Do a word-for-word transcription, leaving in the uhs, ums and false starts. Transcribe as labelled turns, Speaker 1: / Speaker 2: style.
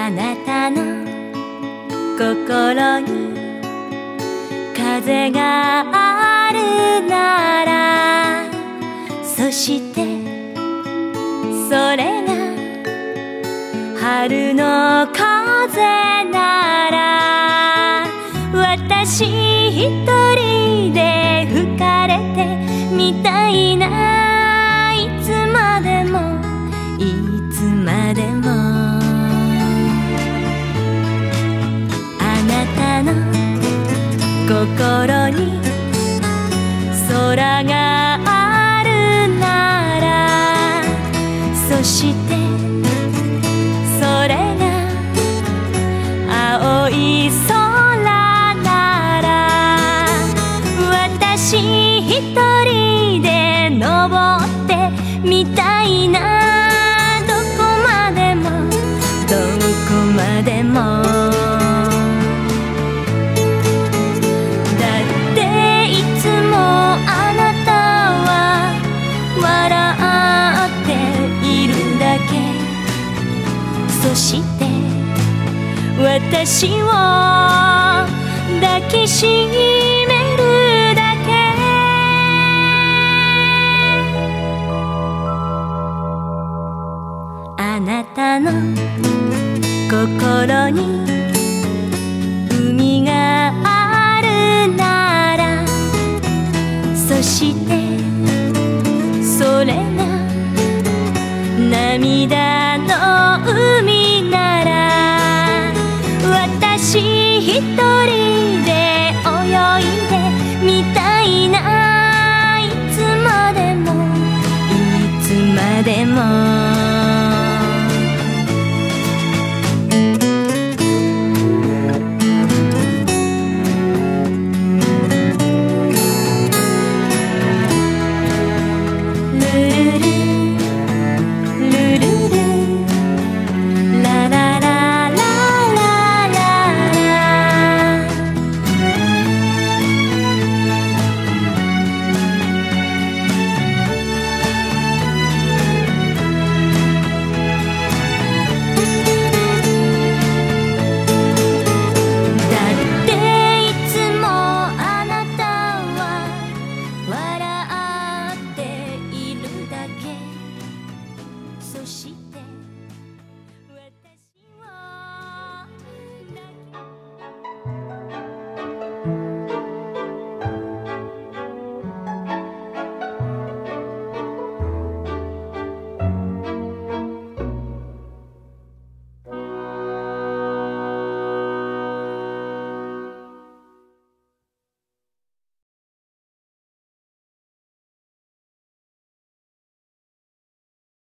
Speaker 1: あなたの心に風があるなら、そしてそれが春の風なら、私一人で吹かれてみたいな、いつまでもいつまでも。あなたの心に空があるなら、そしてそれが青い空なら、私一人で登ってみたいな、どこまでもどこまでも。だっていつもあなたは笑っているだけ、そして私を抱きしめるだけ。あなたの心に海があるなら、そしてそれが涙の海なら、私一人で泳いでみたいな、いつまでもいつまでも。